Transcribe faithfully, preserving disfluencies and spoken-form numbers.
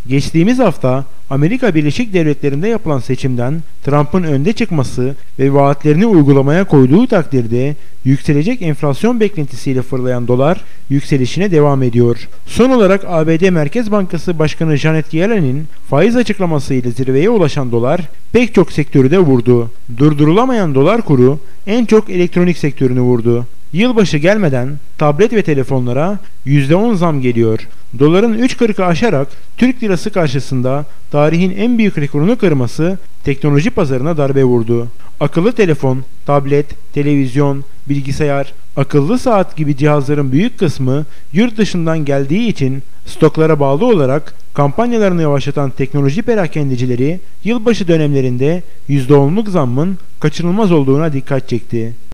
Geçtiğimiz hafta Amerika Birleşik Devletleri'nde yapılan seçimden Trump'ın önde çıkması ve vaatlerini uygulamaya koyduğu takdirde yükselecek enflasyon beklentisiyle fırlayan dolar yükselişine devam ediyor. Son olarak A B D Merkez Bankası Başkanı Janet Yellen'in faiz açıklamasıyla zirveye ulaşan dolar pek çok sektörü de vurdu. Durdurulamayan dolar kuru en çok elektronik sektörünü vurdu. Yılbaşı gelmeden tablet ve telefonlara yüzde on zam geliyor. Doların üç kırkı aşarak Türk lirası karşısında tarihin en büyük rekorunu kırması teknoloji pazarına darbe vurdu. Akıllı telefon, tablet, televizyon, bilgisayar, akıllı saat gibi cihazların büyük kısmı yurt dışından geldiği için stoklara bağlı olarak kampanyalarını yavaşlatan teknoloji perakendecileri yılbaşı dönemlerinde yüzde onluk zammın kaçınılmaz olduğuna dikkat çekti.